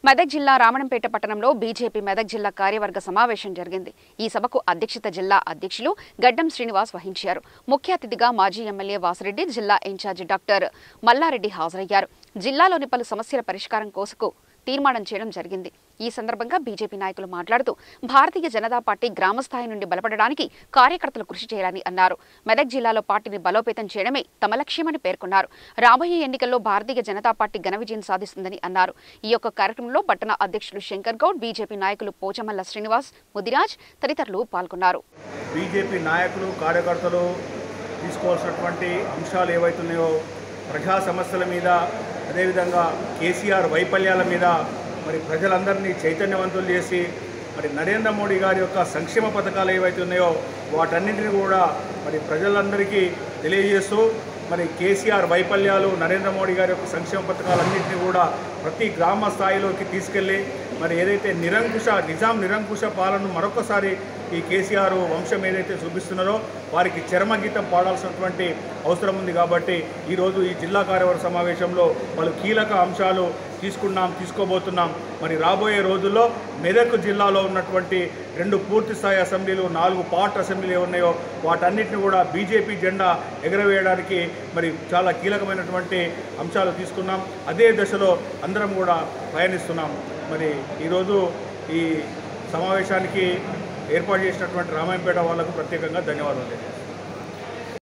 మెదక్ జిల్లా రామణంపేట పట్టణంలో బీజేపీ మెదక్ జిల్లా కార్యవర్గ సమావేశం జరిగింది. ఈ సభకు అధ్యక్షత జిల్లా అధ్యక్షులు గడ్డం శ్రీనివాస్ వహించారు. ముఖ్య అతిథిగా మాజీ ఎమ్మెల్యే వాసిరెడ్డి, జిల్లా ఇన్ఛార్జి డాక్టర్ మల్లారెడ్డి హాజరయ్యారు. జిల్లాలోని పలు సమస్యల పరిష్కారం కోసకు తీర్మానం చేయడం జరిగింది. ఈ సందర్భంగా బీజేపీ నాయకులు మాట్లాడుతూ భారతీయ జనతా పార్టీ గ్రామస్థాయి నుండి బలపడడానికి కార్యకర్తలు కృషి చేయాలని అన్నారు. మెదక్ జిల్లాలో పార్టీని బలోపేతం చేయడమే తమ లక్ష్యమని పేర్కొన్నారు. రాబోయే ఎన్నికల్లో భారతీయ జనతా పార్టీ ఘన విజయం సాధిస్తుందని అన్నారు. ఈ యొక్క కార్యక్రమంలో పట్టణ అధ్యక్షులు శంకర్ గౌడ్, బీజేపీ నాయకులు పోచమల్ల శ్రీనివాస్, ముదిరాజ్ తదితరులు పాల్గొన్నారు. బీజేపీ నాయకులు, కార్యకర్తలు తీసుకోవాల్సినటువంటి అంశాలు ఏవైతున్నాయో ప్రజా సమస్యల మీద, అదేవిధంగా కేసీఆర్ వైఫల్యాల మీద మరి ప్రజలందరినీ చైతన్యవంతులు చేసి మరి నరేంద్ర మోడీ గారి యొక్క సంక్షేమ పథకాలు ఏవైతే ఉన్నాయో వాటన్నింటినీ కూడా మరి ప్రజలందరికీ తెలియజేస్తూ మరి కేసీఆర్ వైఫల్యాలు, నరేంద్ర మోడీ గారి యొక్క సంక్షేమ పథకాలన్నింటినీ కూడా ప్రతి గ్రామ స్థాయిలోకి తీసుకెళ్ళి మరి ఏదైతే నిజాం నిరంకుశ పాలనను మరొకసారి ఈ కేసీఆర్ వంశం ఏదైతే చూపిస్తున్నారో వారికి చరమగీతం పాడాల్సినటువంటి అవసరం ఉంది. కాబట్టి ఈరోజు ఈ జిల్లా కార్యవర్గ సమావేశంలో పలు కీలక అంశాలు తీసుకోబోతున్నాం. మరి రాబోయే రోజుల్లో మెదక్ జిల్లాలో ఉన్నటువంటి 2 పూర్తిస్థాయి అసెంబ్లీలు, 4 పార్ట్ అసెంబ్లీలు ఉన్నాయో వాటన్నిటిని కూడా బీజేపీ జెండా ఎగరవేయడానికి మరి చాలా కీలకమైనటువంటి అంశాలు తీసుకున్నాం. అదే దశలో అందరం కూడా పయనిస్తున్నాం. మరి ఈరోజు ఈ సమావేశానికి ఏర్పాటు చేసినటువంటి రామాయంపేట వాళ్లకు ప్రత్యేకంగా ధన్యవాదాలు.